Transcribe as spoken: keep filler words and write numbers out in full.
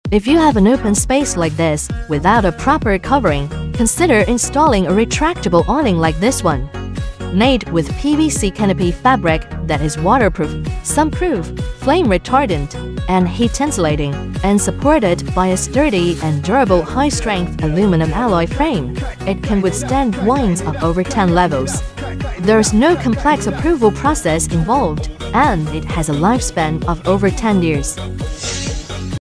If you have an open space like this, without a proper covering, consider installing a retractable awning like this one. Made with P V C canopy fabric that is waterproof, sunproof, flame-retardant, and heat-insulating, and supported by a sturdy and durable high-strength aluminum alloy frame, it can withstand winds of over ten levels. There's no complex approval process involved, and it has a lifespan of over ten years.